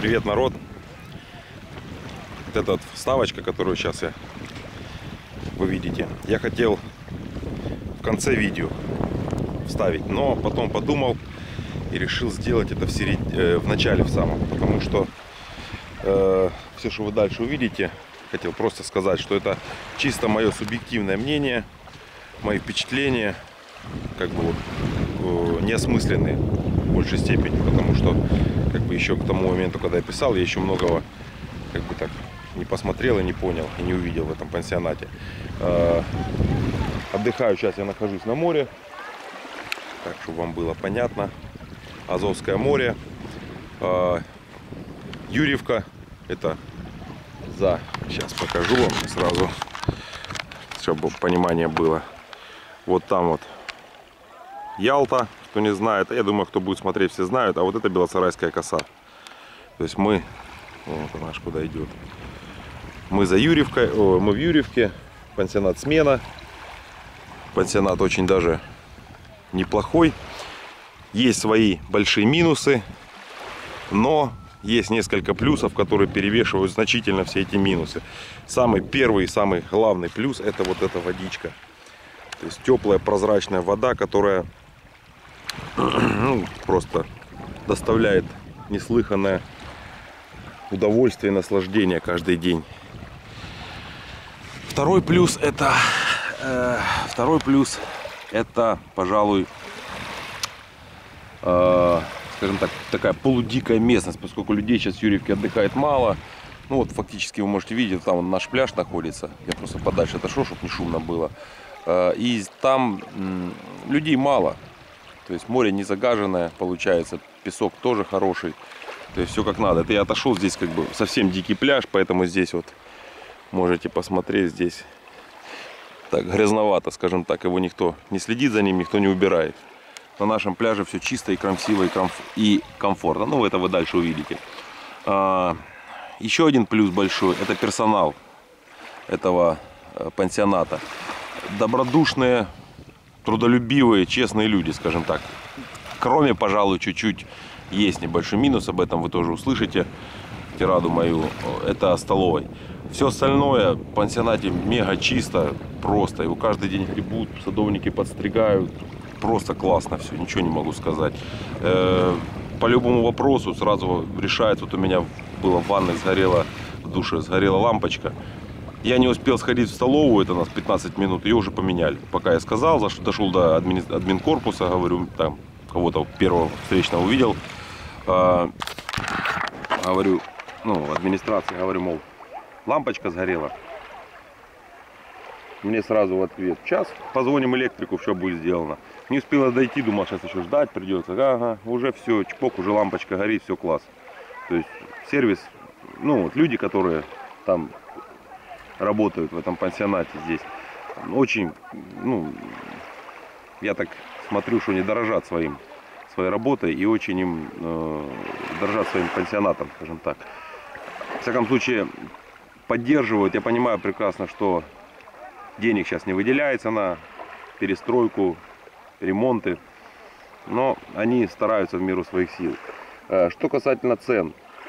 Привет, народ! Вот эта вставочка, которую сейчас вы видите, я хотел в конце видео вставить, но потом подумал и решил сделать это в начале в самом, потому что все, что вы дальше увидите, хотел просто сказать, что это чисто мое субъективное мнение, мои впечатления, как бы вот, неосмысленные в большей степени, потому что как бы еще к тому моменту, когда я писал, я еще многого как бы так не посмотрел и не понял, и не увидел в этом пансионате. Отдыхаю сейчас, я нахожусь на море, так, чтобы вам было понятно. Азовское море, Юрьевка, это сейчас покажу вам сразу, чтобы понимание было. Вот там вот Ялта, кто не знает, я думаю, кто будет смотреть, все знают, а вот это Белосарайская коса. То есть мы, вот она аж куда идет. Мы за Юрьевкой, мы в Юрьевке, пансионат «Смена». Пансионат очень даже неплохой. Есть свои большие минусы, но есть несколько плюсов, которые перевешивают значительно все эти минусы. Самый первый и самый главный плюс — это вот эта водичка. То есть теплая прозрачная вода, которая просто доставляет неслыханное удовольствие и наслаждение каждый день. Второй плюс это, пожалуй, скажем так, такая полудикая местность, поскольку людей сейчас в Юрьевке отдыхает мало. Ну вот фактически вы можете видеть, там наш пляж находится. Я просто подальше отошел, чтобы не шумно было. И там людей мало. То есть море не загаженное получается, песок тоже хороший. То есть все как надо. Это я отошел, здесь как бы совсем дикий пляж, поэтому здесь вот можете посмотреть, здесь так грязновато, скажем так, его никто не следит за ним, никто не убирает. На нашем пляже все чисто и красиво и комфортно. Ну, это вы дальше увидите. Еще один плюс большой — это персонал этого пансионата. Добродушные, трудолюбивые, честные люди, скажем так. Кроме, пожалуй, чуть-чуть есть небольшой минус, об этом вы тоже услышите тираду мою, это столовой. Все остальное в пансионате мега чисто, просто. Его каждый день гребут, садовники подстригают. Просто классно все, ничего не могу сказать. По любому вопросу сразу решается. Вот у меня было в ванной сгорела, в душе сгорела лампочка. Я не успел сходить в столовую, это у нас 15 минут, ее уже поменяли. Пока я сказал, дошел до админкорпуса, говорю, там кого-то первого встречного увидел. Говорю, ну, администрация, говорю, мол, лампочка сгорела. Мне сразу в ответ: сейчас позвоним электрику, все будет сделано. Не успела дойти, думал, сейчас еще ждать придется. Ага, уже все, чпок, уже лампочка горит, все класс. То есть сервис, ну вот люди, которые там работают в этом пансионате здесь, очень, ну, я так смотрю, что они дорожат своей работой и очень им дорожат своим пансионатом, скажем так. В всяком случае, поддерживают. Я понимаю прекрасно, что денег сейчас не выделяется на перестройку, ремонты, но они стараются в меру своих сил. Что касательно цен,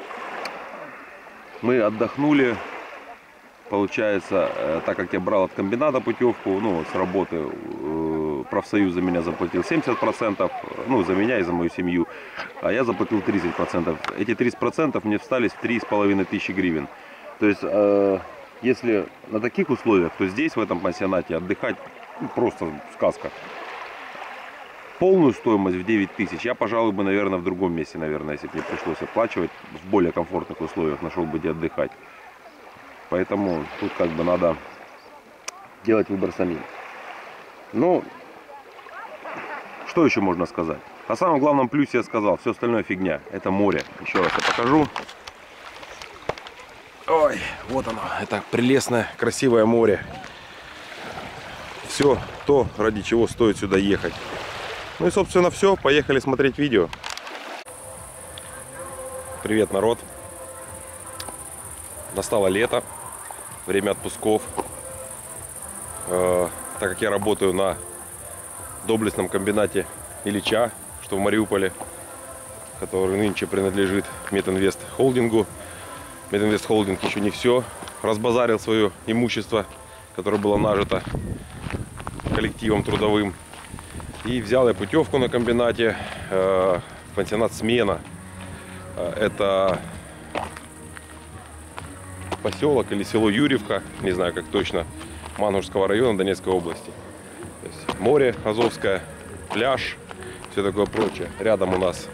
мы отдохнули, получается, так как я брал от комбината путевку, ну, с работы, профсоюз за меня заплатил 70%, ну, за меня и за мою семью, а я заплатил 30%. Эти 30% мне встали в 3500 гривен. То есть, если на таких условиях, то здесь, в этом пансионате, отдыхать просто сказка. Полную стоимость в 9000 я, пожалуй, бы, наверное, в другом месте, наверное, если бы мне пришлось оплачивать, в более комфортных условиях нашел бы где отдыхать. Поэтому тут как бы надо делать выбор самим. Ну, что еще можно сказать? О самом главном плюсе я сказал, все остальное фигня. Это море. Еще раз я покажу. Ой, вот оно, это прелестное, красивое море. Все то, ради чего стоит сюда ехать. Ну и, собственно, все. Поехали смотреть видео. Привет, народ. Настало лето, время отпусков. Так как я работаю на доблестном комбинате Ильича, что в Мариуполе, который нынче принадлежит Метинвест холдингу. Метинвест холдинг еще не все разбазарил свое имущество, которое было нажито коллективом трудовым. И взял я путевку на комбинате в пансионат «Смена». Это поселок или село Юрьевка, не знаю как точно, Мангушского района Донецкой области. То есть море Азовское, пляж, все такое прочее. Рядом у нас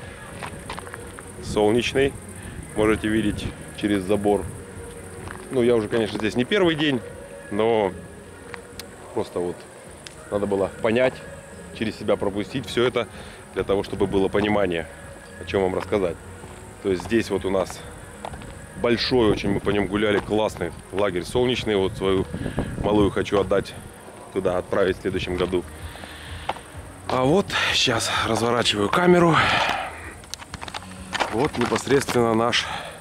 Солнечный, можете видеть через забор. Ну, я уже, конечно, здесь не первый день, но просто вот надо было понять, через себя пропустить все это, для того, чтобы было понимание, о чем вам рассказать. То есть здесь вот у нас большой, очень мы по нем гуляли, классный лагерь Солнечный. Вот свою малую хочу отдать туда, отправить в следующем году. А вот сейчас разворачиваю камеру. Вот непосредственно наш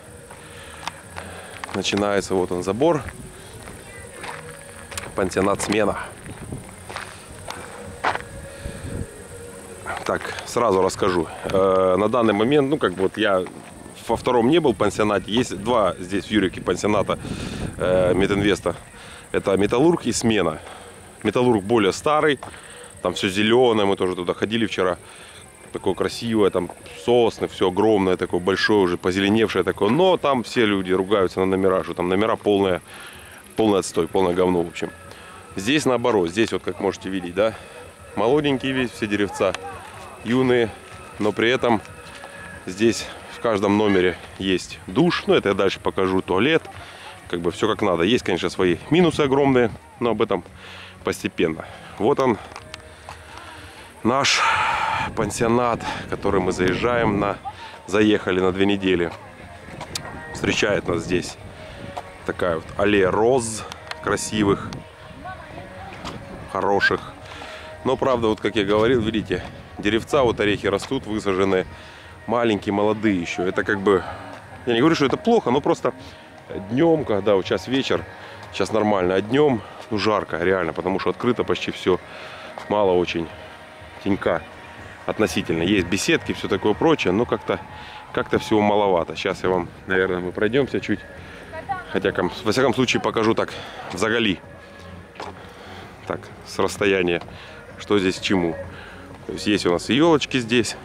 начинается, вот он забор, пансионат «Смена». Так, сразу расскажу. На данный момент, ну как бы вот я во втором не был пансионате, есть два здесь в Юрьевке пансионата Метинвеста. Это «Металлург» и «Смена». «Металлург» более старый, там все зеленое, мы тоже туда ходили вчера. Такое красивое, там сосны, все огромное, такое большое, уже позеленевшее такое. Но там все люди ругаются на номера, что там номера полный отстой, полное говно, в общем. Здесь наоборот, здесь вот как можете видеть, да, молоденькие весь, все деревца, юные, но при этом здесь в каждом номере есть душ, ну это я дальше покажу, туалет, как бы все как надо. Есть, конечно, свои минусы огромные, но об этом постепенно. Вот он, наш пансионат, в который мы заехали на 2 недели. Встречает нас здесь такая вот аллея роз красивых, хороших. Но правда, вот как я говорил, видите, деревца, вот орехи растут, высажены маленькие, молодые еще. Это как бы, я не говорю, что это плохо, но просто днем, когда вот сейчас вечер, сейчас нормально, а днем ну, жарко реально, потому что открыто почти все, мало очень тенька. Относительно. Есть беседки, все такое прочее, но как-то всего маловато. Сейчас я вам, наверное, мы пройдемся чуть. Хотя, во всяком случае, покажу так взагали. Так, с расстояния, что здесь к чему. То есть у нас и елочки здесь.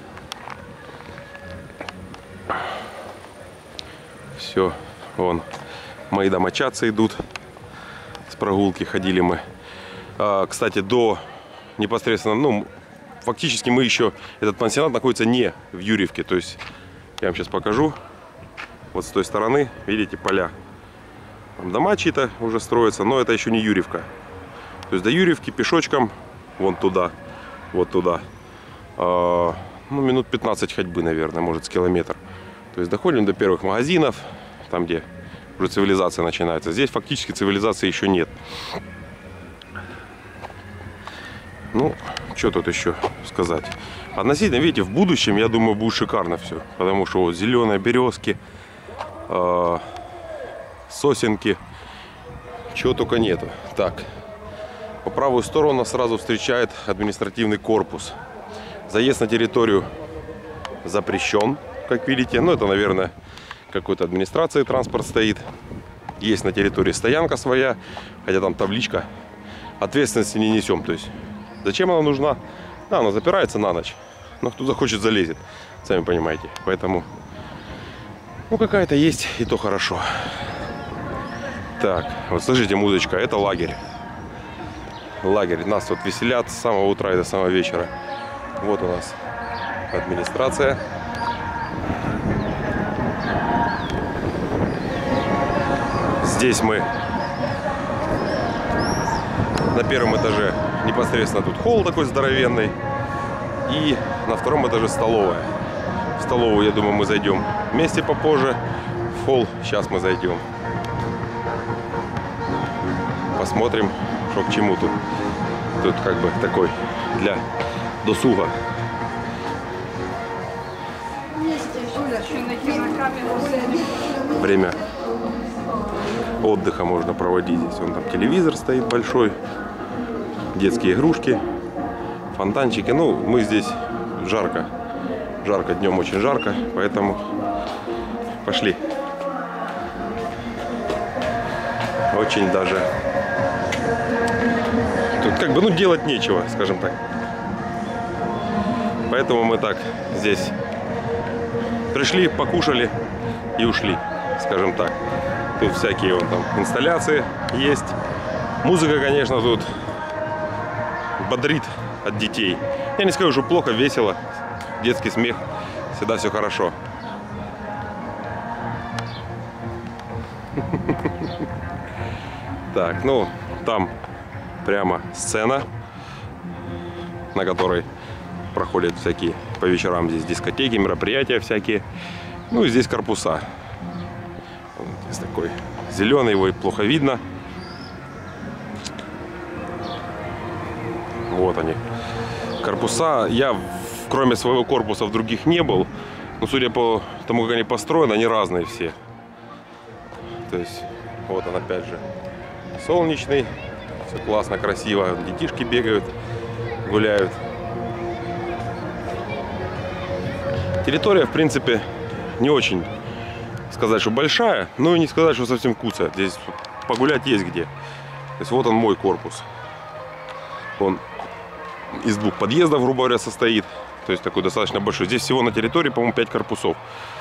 Все, вон, мои домочадцы идут. С прогулки ходили мы. Кстати, до непосредственно, ну, фактически мы еще, этот пансионат находится не в Юрьевке. То есть, я вам сейчас покажу. Вот с той стороны, видите, поля. Там дома чьи-то уже строятся, но это еще не Юрьевка. То есть до Юрьевки пешочком, вон туда, вот туда. Ну, минут 15 ходьбы, наверное, может, с километр. То есть доходим до первых магазинов, там, где уже цивилизация начинается. Здесь фактически цивилизации еще нет. Ну, что тут еще сказать? Относительно, видите, в будущем, я думаю, будет шикарно все. Потому что вот зеленые березки, сосенки, чего только нету. Так, по правую сторону нас сразу встречает административный корпус. Заезд на территорию запрещен, как видите. Ну, это, наверное, какой-то администрации транспорт стоит. Есть на территории стоянка своя, хотя там табличка. Ответственности не несем, то есть... Зачем она нужна? Да, она запирается на ночь. Но кто захочет, залезет. Сами понимаете. Поэтому, ну, какая-то есть, и то хорошо. Так, вот слышите, музычка. Это лагерь. Лагерь. Нас тут веселят с самого утра и до самого вечера. Вот у нас администрация. Здесь мы на первом этаже непосредственно тут холл такой здоровенный. И на втором этаже столовая. В столовую, я думаю, мы зайдем вместе попозже. В холл сейчас мы зайдем. Посмотрим, что к чему тут. Тут как бы такой для досуга. Время отдыха можно проводить здесь. Вон там телевизор стоит большой. Детские игрушки, фонтанчики. Ну, мы здесь жарко. Жарко, днем очень жарко, поэтому пошли. Очень даже. Тут как бы, ну, делать нечего, скажем так. Поэтому мы так здесь пришли, покушали и ушли, скажем так. Тут всякие вон там инсталляции есть. Музыка, конечно, тут бодрит от детей. Я не скажу, что плохо, весело. Детский смех. Всегда все хорошо. Так, ну, там прямо сцена, на которой проходят всякие по вечерам здесь дискотеки, мероприятия всякие. Ну и здесь корпуса. Вот здесь такой зеленый, его плохо видно. Вот они. Корпуса. Я, кроме своего корпуса, в других не был. Но судя по тому, как они построены, они разные все. То есть, вот он опять же солнечный. Все классно, красиво. Детишки бегают, гуляют. Территория, в принципе, не очень сказать, что большая, но и не сказать, что совсем куцая. Здесь погулять есть где. То есть вот он, мой корпус. Он из 2 подъездов, грубо говоря, состоит. То есть такой достаточно большой. Здесь всего на территории, по-моему, 5 корпусов.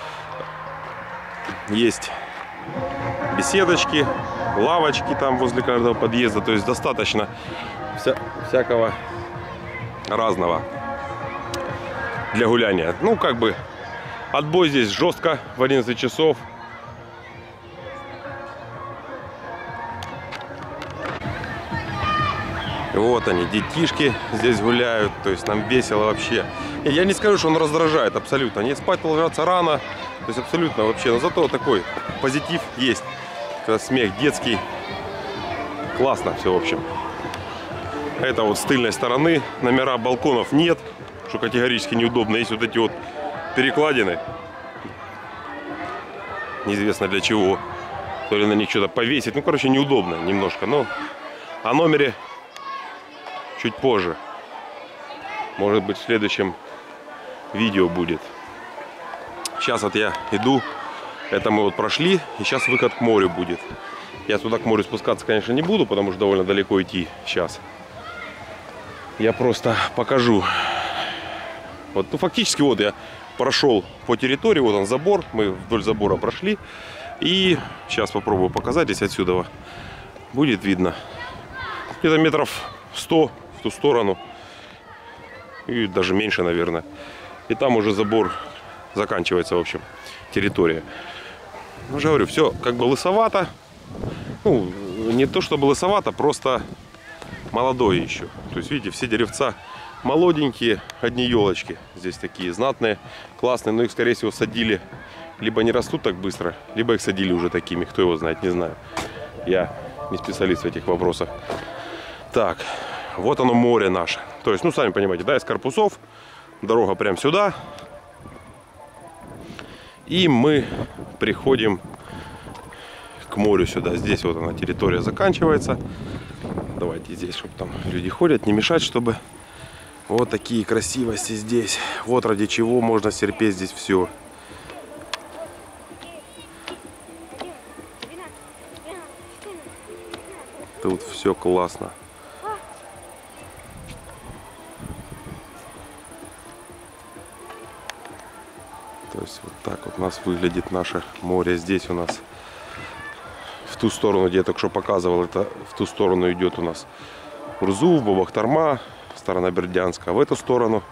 Есть беседочки, лавочки там возле каждого подъезда. То есть достаточно всякого разного для гуляния. Ну, как бы, отбой здесь жестко в 11 часов. Вот они, детишки здесь гуляют. То есть нам весело вообще. Я не скажу, что он раздражает абсолютно. Они спать ложатся рано. То есть абсолютно вообще. Но зато такой позитив есть. Когда смех детский. Классно все, в общем. Это вот с тыльной стороны. Номера балконов нет. Что категорически неудобно. Есть вот эти вот перекладины. Неизвестно для чего. То ли на них что-то повесить. Ну, короче, неудобно немножко. Но о номере чуть позже. Может быть, в следующем видео будет. Сейчас вот я иду. Это мы вот прошли. И сейчас выход к морю будет. Я туда к морю спускаться, конечно, не буду, потому что довольно далеко идти сейчас. Я просто покажу. Вот, ну, фактически вот я прошел по территории. Вот он забор. Мы вдоль забора прошли. И сейчас попробую показать. Здесь отсюда будет видно. Где-то метров 100 в ту сторону. И даже меньше, наверное. И там уже забор заканчивается, в общем, территория. Ну, же говорю, все как бы лысовато. Ну, не то чтобы лысовато, просто молодое еще. То есть, видите, все деревца молоденькие, одни елочки. Здесь такие знатные, классные. Но их, скорее всего, садили. Либо не растут так быстро, либо их садили уже такими. Кто его знает, не знаю. Я не специалист в этих вопросах. Так, вот оно, море наше. То есть, ну, сами понимаете, да, из корпусов. Дорога прям сюда. И мы приходим к морю сюда. Здесь вот она, территория заканчивается. Давайте здесь, чтобы там люди ходят, не мешать, чтобы... Вот такие красивости здесь. Вот ради чего можно терпеть здесь все. Тут все классно. То есть вот так вот у нас выглядит наше море. Здесь у нас в ту сторону, где я только что показывал, это в ту сторону идет у нас Урзув, Бабахтарма, сторона Бердянска. А в эту сторону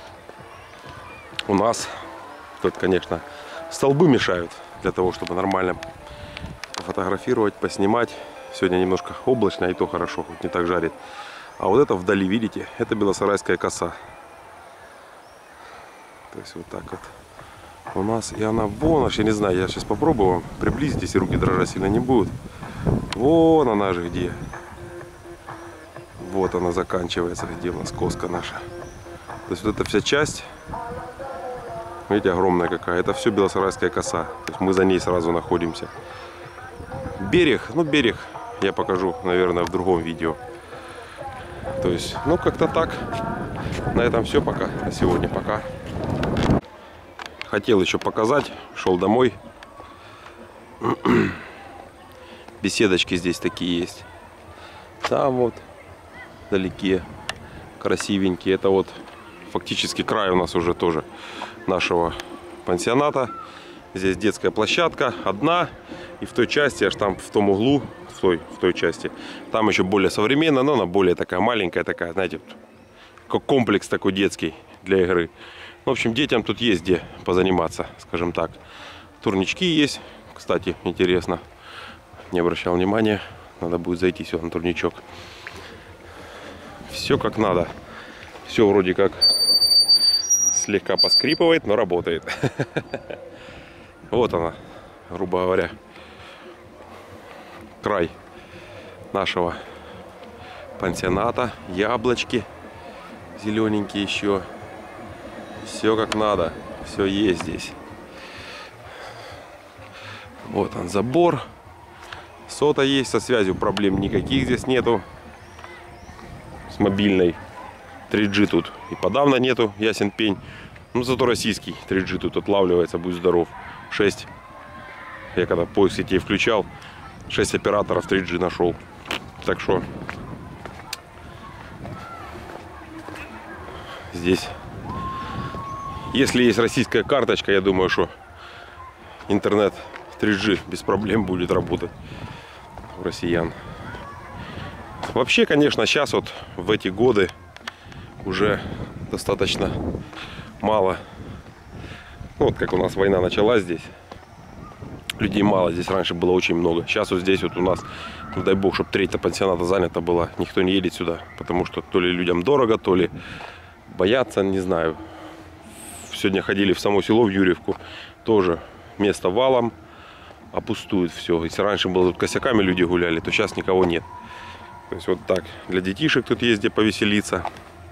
у нас тут, конечно, столбы мешают для того, чтобы нормально пофотографировать, поснимать. Сегодня немножко облачно, и то хорошо, хоть не так жарит. А вот это вдали, видите, это Белосарайская коса. То есть вот так вот у нас. И она вон аж, я не знаю, я сейчас попробую вам приблизить, если руки дрожать сильно не будут. Вон она же где. Вот она заканчивается, где у нас коска наша. То есть вот эта вся часть, видите, огромная какая. Это все Белосарайская коса. То есть мы за ней сразу находимся. Берег, ну берег я покажу, наверное, в другом видео. То есть, ну как-то так. На этом все пока. На сегодня пока. хотел еще показать. Шел домой. Беседочки здесь такие есть. Там вот вдалеке красивенькие. Это вот фактически край у нас уже тоже нашего пансионата. Здесь детская площадка одна. И в той части, аж там в том углу, в той части, там еще более современная, но она более такая маленькая, такая, знаете, как комплекс такой детский для игры. В общем, детям тут есть где позаниматься, скажем так. Турнички есть, кстати, интересно. Не обращал внимания. Надо будет зайти сюда на турничок. Все как надо. Все вроде как слегка поскрипывает, но работает. Вот она, грубо говоря, край нашего пансионата. Яблочки зелененькие еще. Все как надо. Все есть здесь. Вот он забор. Сота есть, со связью проблем никаких здесь нету. С мобильной 3G тут и подавно нету, ясен пень. Ну зато российский 3G тут отлавливается, будь здоров. 6. Я когда поиск сетей включал, 6 операторов 3G нашел. Так что здесь, если есть российская карточка, я думаю, что интернет 3G без проблем будет работать у россиян. Вообще, конечно, сейчас вот в эти годы уже достаточно мало. Ну, вот как у нас война началась здесь, людей мало. Здесь раньше было очень много. Сейчас вот здесь вот у нас, ну, дай бог, чтобы треть пансионата занята была. Никто не едет сюда, потому что то ли людям дорого, то ли боятся, не знаю. Сегодня ходили в само село, в Юрьевку, тоже место валом, а пустует все. Если раньше было тут косяками люди гуляли, то сейчас никого нет. То есть вот так, для детишек тут есть где повеселиться.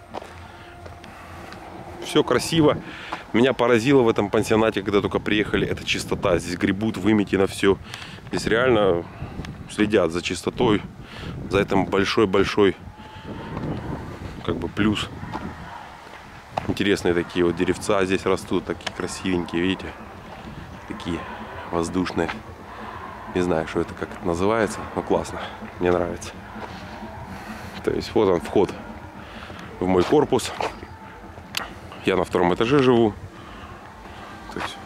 Все красиво. Меня поразило в этом пансионате, когда только приехали, это чистота. Здесь гребут, выметено все. Здесь реально следят за чистотой. За этим большой-большой как бы плюс. Интересные такие вот деревца здесь растут, такие красивенькие, видите? Такие воздушные. Не знаю, что это, как это называется, но классно, мне нравится. То есть вот он, вход в мой корпус. Я на 2-м этаже живу. То есть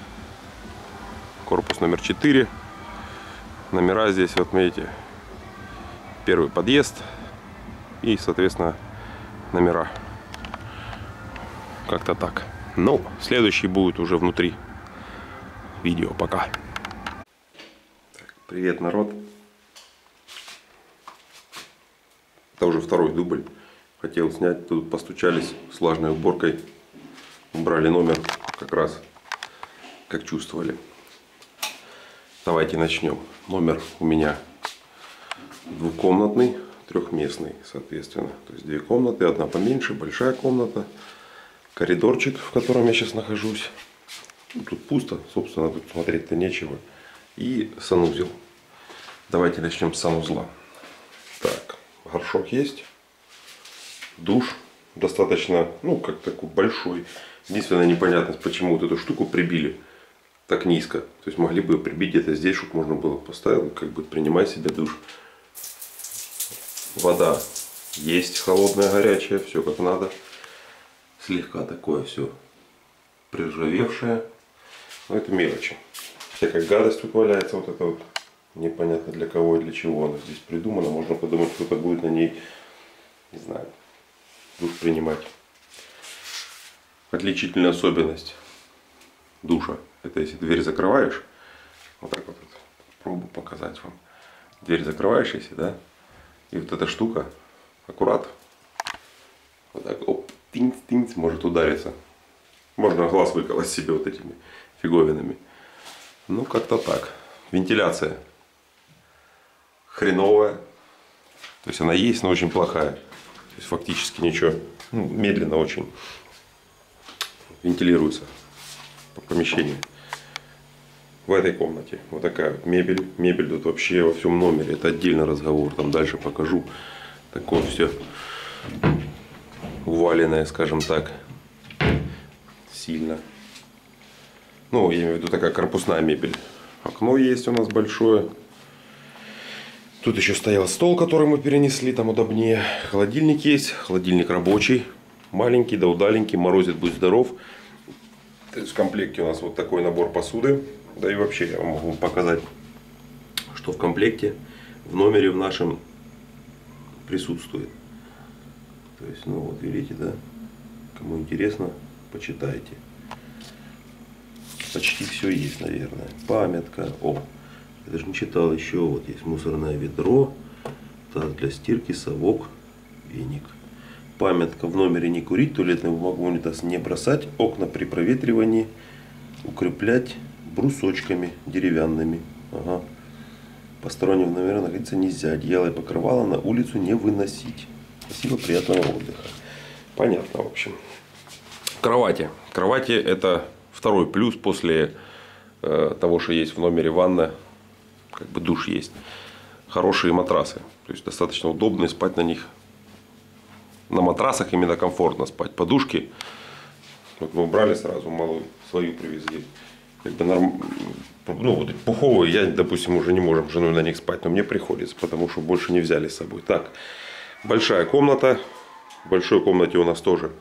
корпус номер 4. Номера здесь, вот видите, 1-й подъезд и, соответственно, номера. Как-то так. Ну, следующий будет уже внутри видео. Пока. Так, привет, народ. Это уже 2-й дубль. Хотел снять, тут постучались с влажной уборкой. Убрали номер как раз, как чувствовали. Давайте начнем. Номер у меня 2-комнатный, 3-местный, соответственно. То есть 2 комнаты, одна поменьше, большая комната. Коридорчик, в котором я сейчас нахожусь. Тут пусто, собственно, тут смотреть-то нечего. И санузел. Давайте начнем с санузла. Так, горшок есть. Душ достаточно, ну, как такой большой. Единственная непонятность, почему вот эту штуку прибили так низко. То есть могли бы прибить где-то здесь, чтобы можно было поставить, как бы принимать себе душ. Вода есть холодная, горячая, все как надо. Слегка такое все приржавевшее. Но это мелочи. Всякая гадость тут валяется. Вот это вот непонятно для кого и для чего она здесь придумана. Можно подумать, кто-то будет на ней, не знаю, душ принимать. Отличительная особенность душа. Это если дверь закрываешь. Вот так вот. Пробую показать вам. Дверь закрываешь, если, да? И вот эта штука аккурат. Вот так, оп, тинц-тинц, может удариться. Можно глаз выколоть себе вот этими фиговинами. Ну, как-то так. Вентиляция хреновая. То есть она есть, но очень плохая. То есть фактически ничего. Ну, медленно очень вентилируется по помещению. В этой комнате вот такая вот мебель. Мебель тут вообще во всем номере. Это отдельный разговор. Там дальше покажу. Такое все уваленное, скажем так, сильно. Ну, я имею в виду такая корпусная мебель. Окно есть у нас большое. Тут еще стоял стол, который мы перенесли, там удобнее. Холодильник есть, холодильник рабочий. Маленький, да удаленький, морозит, будь здоров. То есть в комплекте у нас вот такой набор посуды. Да и вообще я вам могу показать, что в комплекте в номере в нашем присутствует. То есть, ну вот видите, да? Кому интересно, почитайте. Почти все есть, наверное. Памятка. О, я даже не читал еще. Вот есть мусорное ведро, таз для стирки, совок, веник. Памятка: в номере не курить, туалетную бумагу в унитаз не бросать, окна при проветривании укреплять брусочками деревянными. Ага. Посторонним в номере находиться нельзя. Одеяло и покрывало на улицу не выносить. Спасибо, приятного отдыха. Понятно, в общем. Кровати. Кровати — это второй плюс после того, что есть в номере ванна, как бы душ есть. Хорошие матрасы. То есть достаточно удобно спать на них. На матрасах именно комфортно спать. Подушки вот мы убрали сразу, малую свою привезли. Как бы ну, вот пуховые я, допустим, уже не можем с женой на них спать, но мне приходится, потому что больше не взяли с собой. Так, большая комната. В большой комнате у нас тоже,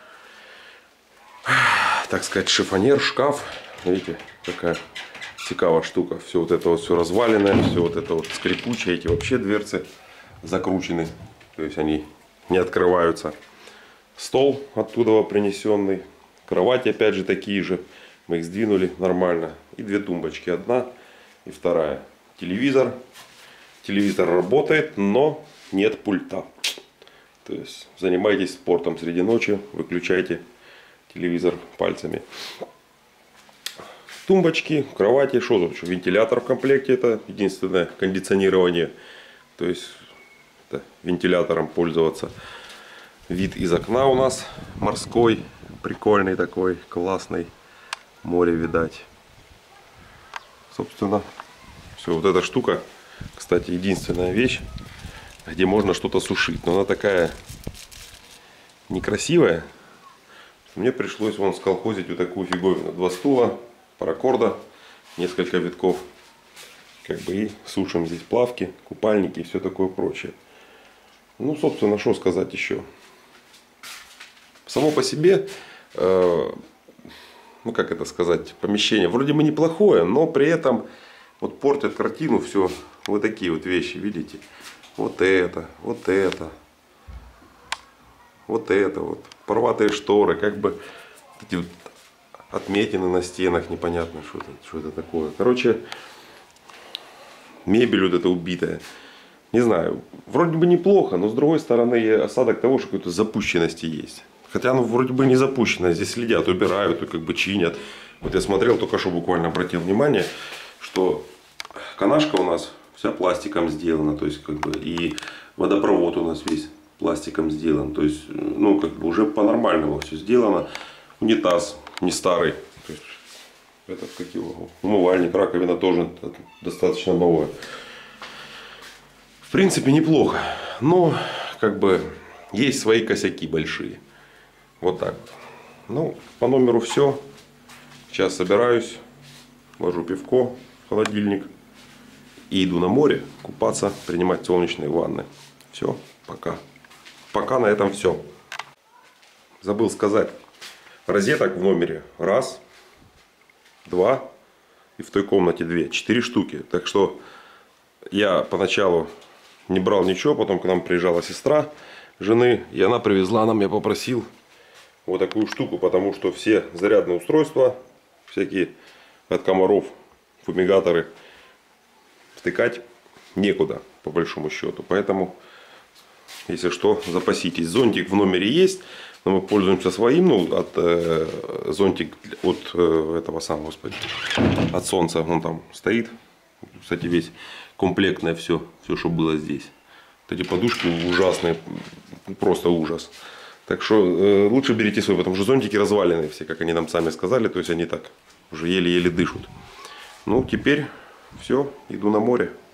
так сказать, шифонер, шкаф. Видите, такая цікава штука. Все вот это вот все разваленное, все вот это вот скрипучее. Эти вообще дверцы закручены, то есть они не открываются. Стол оттуда принесенный. Кровати опять же такие же. Мы их сдвинули нормально. И две тумбочки. Одна и вторая. Телевизор. Телевизор работает, но нет пульта. То есть занимайтесь спортом среди ночи. Выключайте телевизор пальцами. Тумбочки, кровати. Что тут? Вентилятор в комплекте. Это единственное кондиционирование. То есть вентилятором пользоваться. Вид из окна у нас морской. Прикольный такой, классный. Море видать. Собственно, все. Вот эта штука, кстати, единственная вещь, где можно что-то сушить. Но она такая некрасивая. Мне пришлось вон сколхозить вот такую фиговину. 2 стула, паракорда, несколько витков. Как бы и сушим здесь плавки, купальники и все такое прочее. Ну, собственно, что сказать еще. Само по себе, ну как это сказать, помещение вроде бы неплохое, но при этом вот портят картину все вот такие вот вещи, видите? Вот это, вот это, вот это вот. Порватые шторы, как бы эти вот отметины на стенах, непонятно, что это такое. Короче, мебель вот эта убитая. Не знаю, вроде бы неплохо, но с другой стороны осадок того, что какой-то запущенности есть. Хотя оно вроде бы не запущено, здесь следят, убирают и как бы чинят. Вот я смотрел, только что буквально обратил внимание, что канашка у нас вся пластиком сделана. То есть как бы и водопровод у нас весь пластиком сделан. То есть, ну как бы уже по-нормальному все сделано. Унитаз не старый. То есть, этот, как его, умывальник, раковина тоже достаточно новая. В принципе, неплохо. Но как бы есть свои косяки большие. Вот так вот. Ну, по номеру все. Сейчас собираюсь, ложу пивко в холодильник и иду на море купаться, принимать солнечные ванны. Все, пока. Пока на этом все. Забыл сказать. Розеток в номере 1, 2 и в той комнате 2. 4 штуки. Так что я поначалу не брал ничего, потом к нам приезжала сестра жены, и она привезла нам, я попросил вот такую штуку, потому что все зарядные устройства, всякие от комаров, фумигаторы, втыкать некуда, по большому счету. Поэтому, если что, запаситесь. Зонтик в номере есть, но мы пользуемся своим, ну, зонтик от этого самого, господи, от солнца, он там стоит. Кстати, весь комплектное все, что было здесь. Вот эти подушки ужасные, просто ужас. Так что лучше берите свой, потому что зонтики разваленные все, как они нам сами сказали. То есть они так уже еле-еле дышат. Ну, теперь все, иду на море.